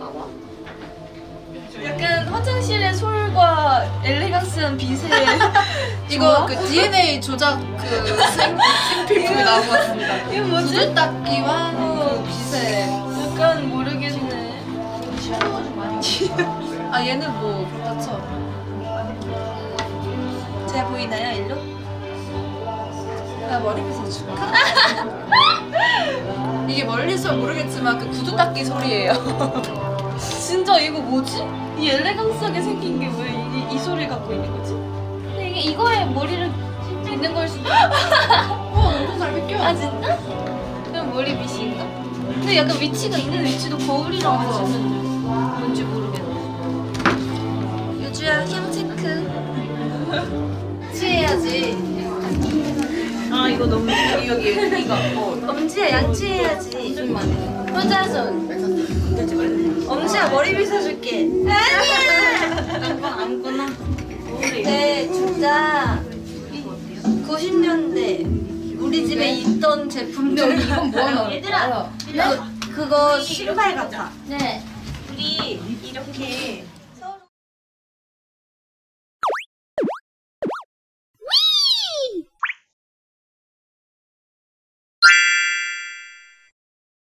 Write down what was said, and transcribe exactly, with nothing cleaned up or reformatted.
나와? 약간 화장실의 솔과 엘레강스한 빛의 이거 그 디엔에이 조작 그 생, 생필품이 나온 것 같습니다. 이거 뭐지? 구두 닦기와 어. 그 빛의 약간 모르겠네. 아 얘는 뭐 그렇죠. 잘 보이나요, 일로? 나 머리빗을 줄까? 이게 멀리서 모르겠지만 그 구두 닦기 소리예요. 진짜 이거 뭐지? 이 엘레강스하게 생긴 게 왜 이, 이 소리를 갖고 있는 거지? 근데 이게 이거에 머리를 빗는 걸 수도 어 엄청 잘 빗겨. 아 진짜? 그럼 머리 밑인가? 근데 약간 위치가 있는 위치도 거울이랑 같이 있는데 뭔지 모르겠네. 유주야 향 체크. 취해야지. 아 이거 너무 여기 여기 이거 어. 엄지야 양치해야지. 혼자서 엄지야 머리 빗어줄게. 아니야. 아무거나. 네 진짜 구십 년대 우리 집에 있던 제품들. 이건 뭐야? 얘들아 그거, 그거 신발 같아. 네. 우리 이렇게